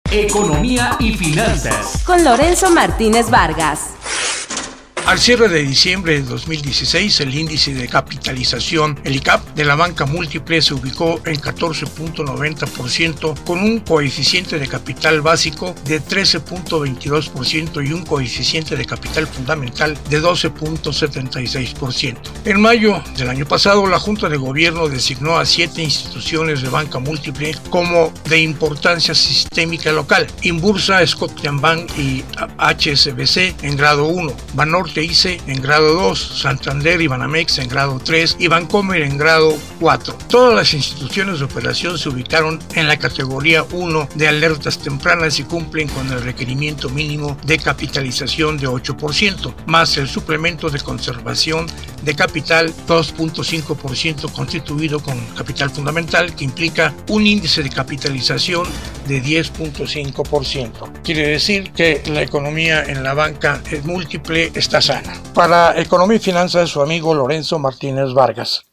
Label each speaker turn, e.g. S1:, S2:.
S1: Economía y finanzas.
S2: Con Lorenzo Martínez Vargas.
S3: Al cierre de diciembre de 2016, el índice de capitalización, el ICAP, de la banca múltiple se ubicó en 14.90% con un coeficiente de capital básico de 13.22% y un coeficiente de capital fundamental de 12.76%. En mayo del año pasado, la Junta de Gobierno designó a 7 instituciones de banca múltiple como de importancia sistémica local: Inbursa, Scotiabank y HSBC en grado 1, Banorte ICE en grado 2, Santander y Banamex en grado 3 y Bancomer en grado 4. Todas las instituciones de operación se ubicaron en la categoría 1 de alertas tempranas y cumplen con el requerimiento mínimo de capitalización de 8%, más el suplemento de conservación de capital 2.5% constituido con capital fundamental, que implica un índice de capitalización de 10.5%. Quiere decir que la economía en la banca múltiple está sana. Para Economía y Finanzas, su amigo Lorenzo Martínez Vargas.